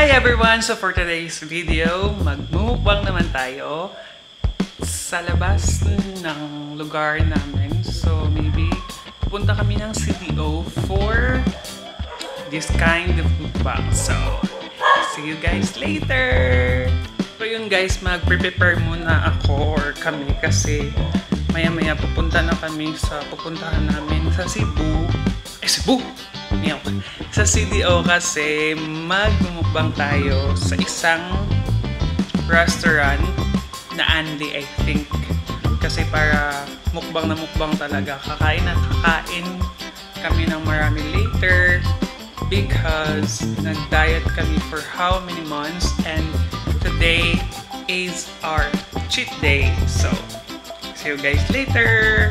Hi everyone! So for today's video, magmumukbang naman tayo sa labas ng lugar namin. So maybe punta kami ng CDO for this kind of mukbang. So see you guys later! So yun guys, mag-prepare muna ako or kami kasi maya-maya pupuntahan namin sa Cebu. Cebu! Sa CDO kasi magmumukbang tayo sa isang restaurant na Andy, I think. Kasi para mukbang na mukbang talaga. Kakain kami ng marami later because nag-diet kami for how many months and today is our cheat day. So, see you guys later!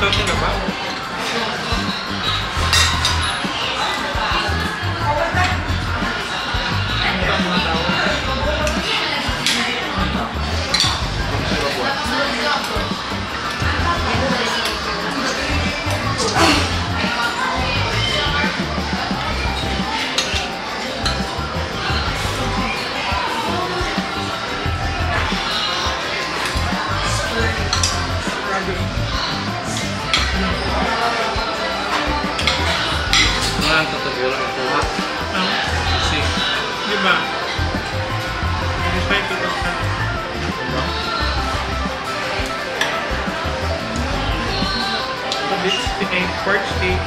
daw sa labas. Ang mga tao. Tatagulak ito ha. Kasi, di ba? Despite ito sa... This is pork steak.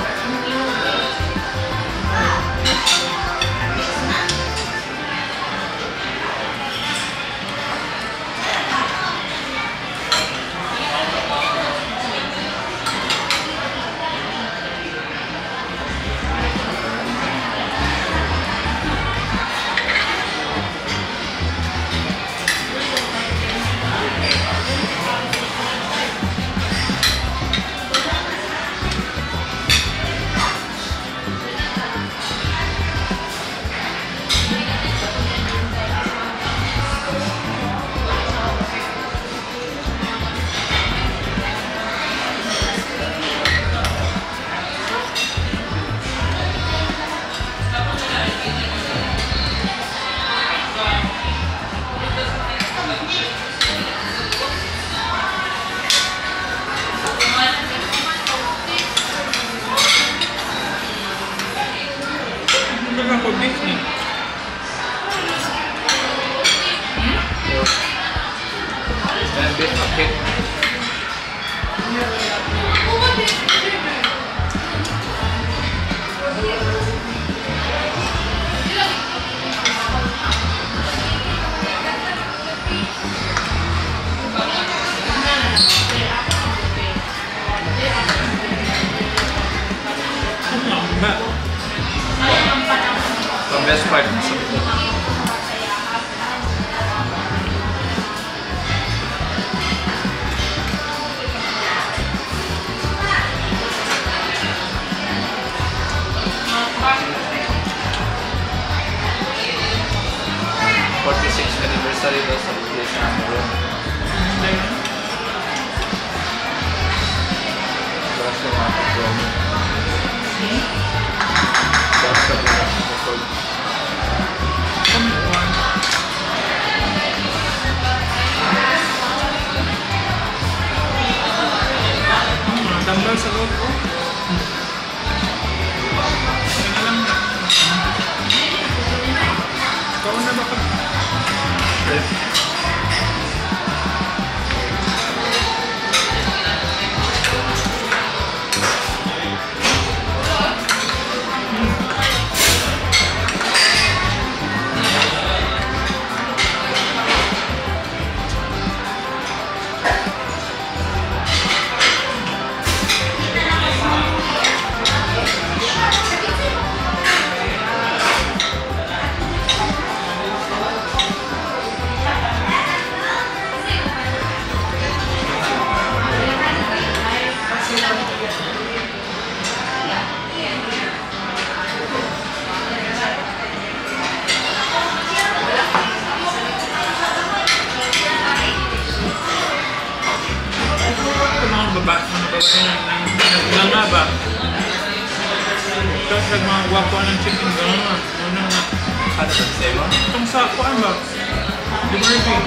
Ako beef ni. And beef okay. The best part ng sabito. Anniversary daw sa place na meron. Tapos yung mga pagkakas. Tapos sa mga pagkakas. Tambal sa loob ko. Kaya lang. Ikaw na ba ka? Nga ba? Ito sa mga guwapo ng chicken gano'n. Ano nga? Ano sa sa'yo? Itong sakuan ba? Di ba rin?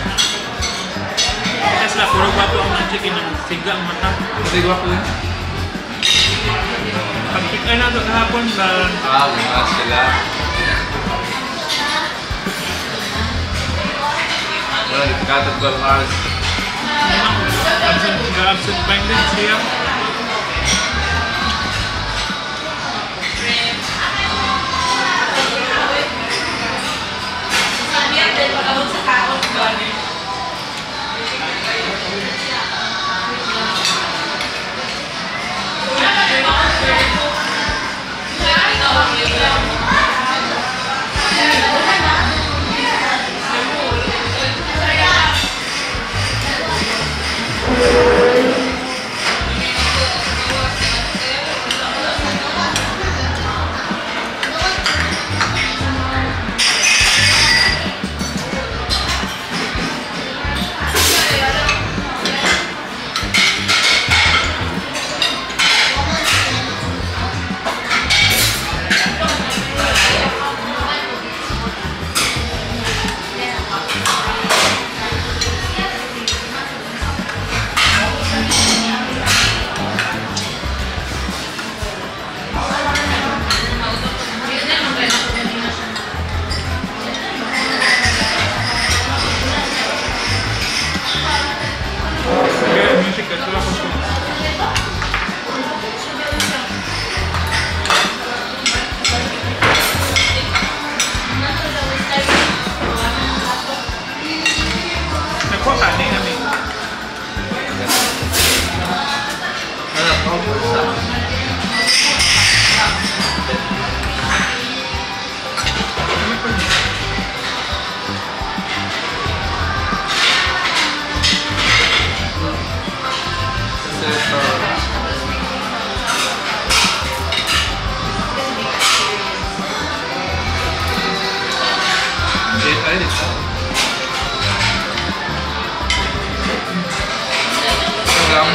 Kasi na puro guwapo ang mga chicken ng siga ang mata. Kasi guwapo yun? Pag-pick-ay na ito kahapon ba? Mga sila. Wala, nagkatag 12 hours. Absent-minded siya. Oh, pulsa. Kasi ito. Ay, ito. Hanggang.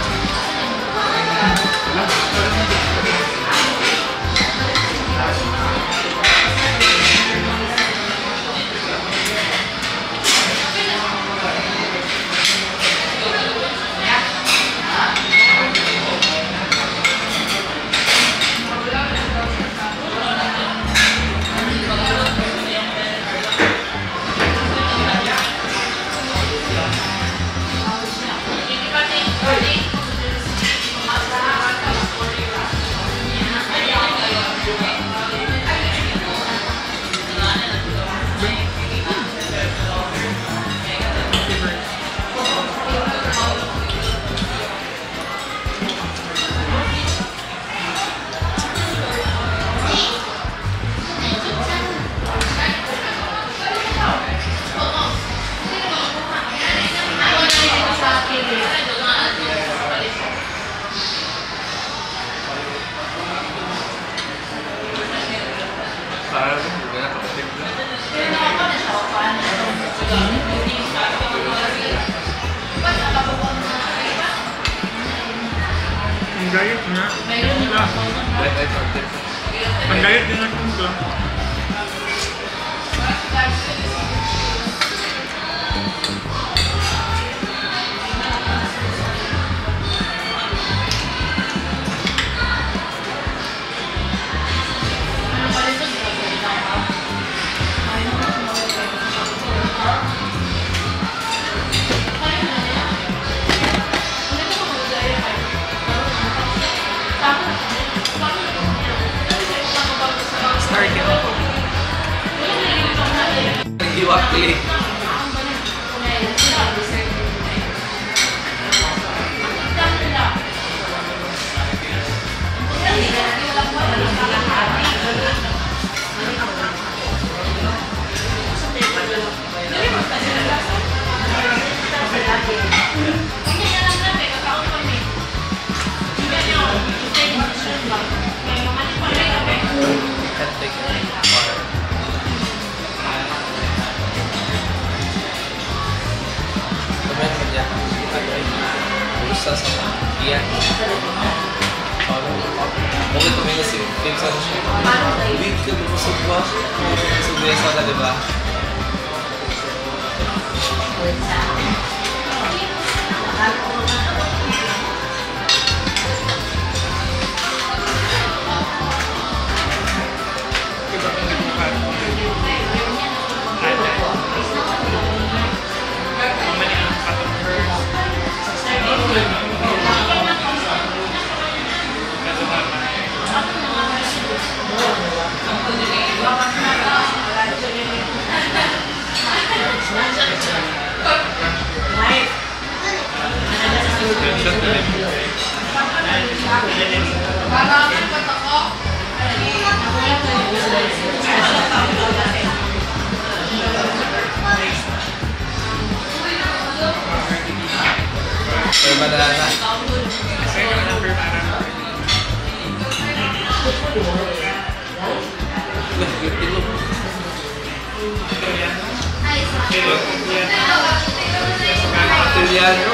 Parang hindi na kapatid na. Ang gayat na. Let I protect. Ang gayat din natin ito. Starting ako. Iwak click. Sa iya. Bakit tumingin si Kim sa siya? Week ka busog ba? Busog na sa di ba? Banana. Italiano.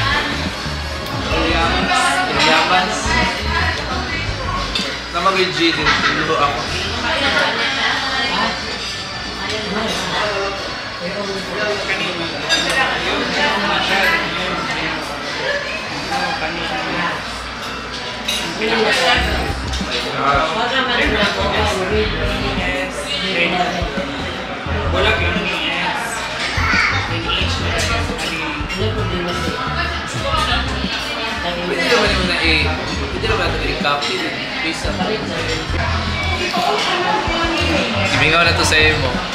Italianos. Nama kay G din. Lulo ako. Bulag lang ni S. Yung H na Pwede naman yung na A. Pwede naman ito i-copy. Please. Imingaw na to sa mo.